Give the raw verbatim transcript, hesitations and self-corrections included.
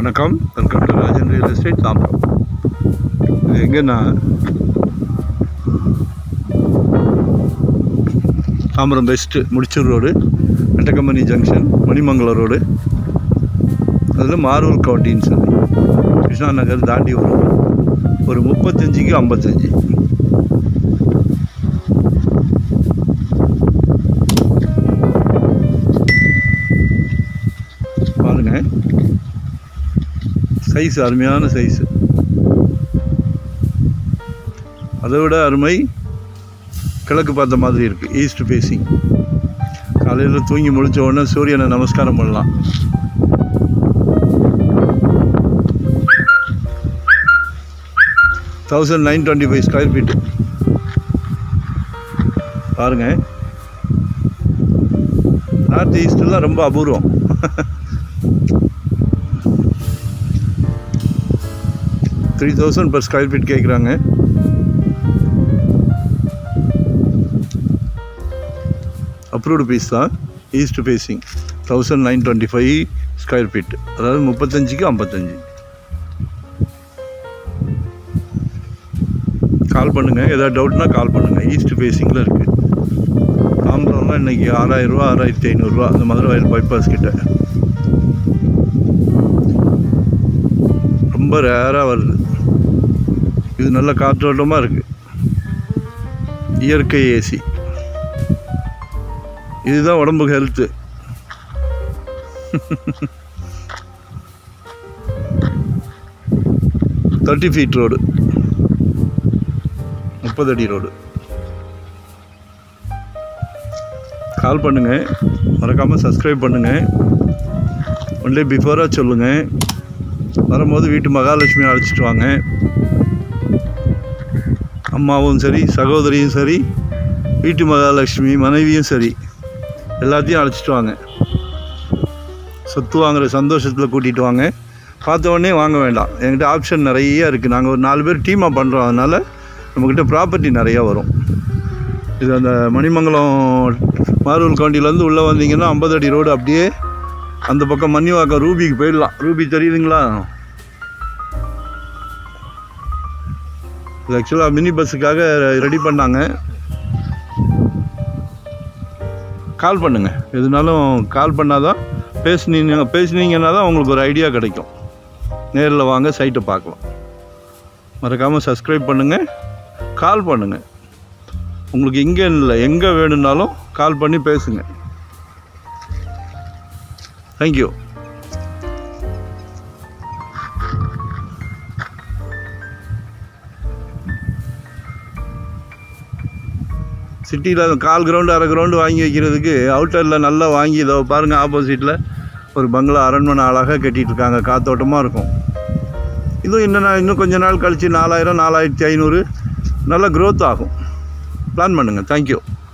வணக்கம், welcome to Rajan real estate Tambaram. இது எங்கன்னா தாம்பரம் பெஸ்ட்டு முடிச்சூர் ரோடு, வெட்டக்கம்பனி ஜங்ஷன், மணிமங்கலம் ரோடு, அதில் மாரூர் கவுண்டின்னு சொல்லி கிருஷ்ணா நகர் தாண்டி வரும். ஒரு முப்பத்தஞ்சுக்கு ஐம்பத்தஞ்சு. பாருங்க, சைஸ் அருமையான சைஸு. அதை விட அருமை கிழக்கு பார்த்த மாதிரி இருக்குது, ஈஸ்ட் ஃபேஸிங். காலையில் தூங்கி முடித்த உடனே சூரியனை நமஸ்காரம் பண்ணலாம். Thousand nine twenty five square feet. பாருங்கள், நார்த் ஈஸ்டெலாம் ரொம்ப அபூர்வம். Three thousand per square feet கேட்குறாங்க. அப்ரூவ்டு பீஸ் தான், east facing. Thousand nine twenty five square feet, அதாவது முப்பத்தஞ்சுக்கு ஐம்பத்தஞ்சு. கால் பண்ணுங்கள், எதாவது டவுட்னா கால் பண்ணுங்கள். ஈஸ்ட் ஃபேஸிங்கில் இருக்குது. தாம்பரம்லாம் இன்றைக்கி ஆறாயிரரூவா ஆறாயிரத்தி ஐநூறுரூவா அந்த மதுரை வயல் பைபாஸ் கிட்ட ரொம்ப ரேராக வருது. இது நல்ல காற்றோட்டமாக இருக்குது, இயற்கை ஏசி. இதுதான் உடம்புக்கு ஹெல்த்து. தேர்ட்டி ஃபீட் ரோடு, முப்பது அடி ரோடு. கால் பண்ணுங்கள், மறக்காமல் சப்ஸ்கிரைப் பண்ணுங்கள். ஒன் டே பிஃபோராக சொல்லுங்கள். வரும்போது வீட்டு மகாலட்சுமி அழைச்சிட்டு வாங்க. அம்மாவும் சரி, சகோதரியும் சரி, வீட்டு மகாலட்சுமி மனைவியும் சரி, எல்லாத்தையும் அழைச்சிட்டு வாங்க. சொத்து வாங்குகிற சந்தோஷத்தில் கூட்டிகிட்டு வாங்க. பார்த்த உடனே வாங்க வேண்டாம், என்கிட்ட ஆப்ஷன் நிறையா இருக்குது. நாங்கள் ஒரு நாலு பேர் டீமாக பண்ணுறோம், அதனால் நம்மக்கிட்ட ப்ராப்பர்ட்டி நிறையா வரும். இது அந்த மணிமங்கலம் மாரூர் கவுண்டிலேருந்து உள்ளே வந்தீங்கன்னா ஐம்பது அடி ரோடு, அப்படியே அந்த பக்கம் மன்னிவாக்கம் ரூபிக்கு போயிடலாம். ரூபி தெரியுதுங்களா? இது ஆக்சுவலாக மினி பஸ்ஸுக்காக ரெடி பண்ணாங்க. கால் பண்ணுங்கள், எதுனாலும் கால் பண்ணால் தான் பேசுனீங்க பேசுனீங்கன்னா தான் உங்களுக்கு ஒரு ஐடியா கிடைக்கும். நேரில் வாங்க, சைட்டை பார்க்கலாம். மறக்காமல் சப்ஸ்கிரைப் பண்ணுங்கள், கால் பண்ணுங்கள். உங்களுக்கு இங்கே இல்லை, எங்கே வேணும்னாலும் கால் பண்ணி பேசுங்க. தேங்க்யூ. சிட்டியில் கால் கிரவுண்டு அரை கிரவுண்டு வாங்கி வைக்கிறதுக்கு அவுட்டரில் நல்லா வாங்கி, இதோ பாருங்கள், ஆப்போசிட்டில் ஒரு பங்களா அரண்மனை அழகாக கட்டிகிட்டு இருக்காங்க. காத்தோட்டமாக இருக்கும். இதுவும் இன்னும் இன்னும் கொஞ்ச நாள் கழித்து நாலாயிரம் நாலாயிரத்தி ஐநூறு நல்ல க்ரோத் ஆகும். பிளான் பண்ணுங்கள். தேங்க்யூ.